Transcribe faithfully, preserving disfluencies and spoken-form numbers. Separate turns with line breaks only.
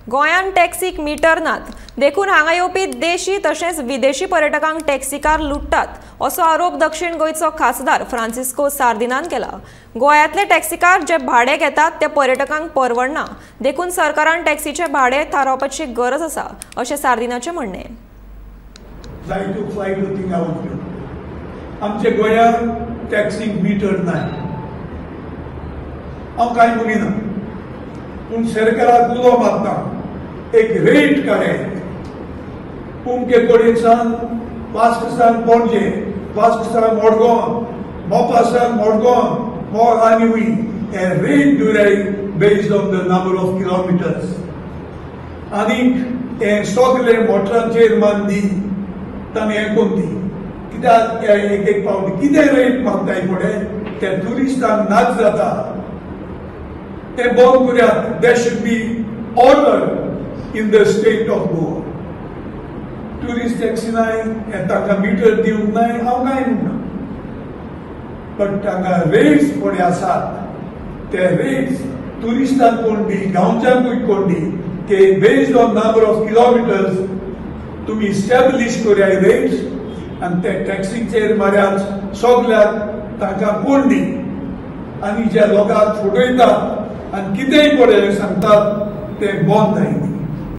गोंयान टॅक्सीक मीटर नात देखून हांगा येवपी देशी तशेंच विदेशी पर्यटकांक टॅक्सीकार लुटतात असो आरोप दक्षिण गोंयचो खासदार फ्रांसिस्को सार्दिनान केला। गोंयांतले टॅक्सीकार जे भाडे घेतात ते पर्यटकांक परवडना देखून सरकारान टॅक्सीचे भाडे थारावपाची गरज आसा अशें सार्दिनाचें म्हणणें।
जायत्यो फ्लायट थिंग आवटल्यो आमचे गोंयांत टॅक्सीक मीटर ना हांव कांय म्हणिना पूण सरकाराक उलो मारता एक रेट काडे उमके कडेनसान वास्कोसान पणजे वास्कोसान मडगांव मोपासान मडगांव मोर आनी हुई ए रेट दुराय based on the number of kilometres आनीक हे सगळे मोटरांचेर मांदी ताणें हें कोन्न दी कित्याक एक एक पावटी कितें रेट मागताय फुडें ते ट्युरिस्टांक नाच जाता ते बंद करुयात। There should be order in the state of Goa. Tourist taxi नाय ताका मीटर दिवंक नाय हांव कांय म्हणना बट तांकां रेट्स फुडें आसात ते रेट्स ट्युरिस्टांक कोण दी गांवच्यांकूय कोण दी की based on number of kilometres तुमी इस्टॅब्लिश करुया रेट्स आनी ते टॅक्सीचेर मार्यात सगल्याक तांकां कोण दी आनी ज्या लोकांक फुटयतात आनी कितेंय पळय सांगतात ते बंद जायना।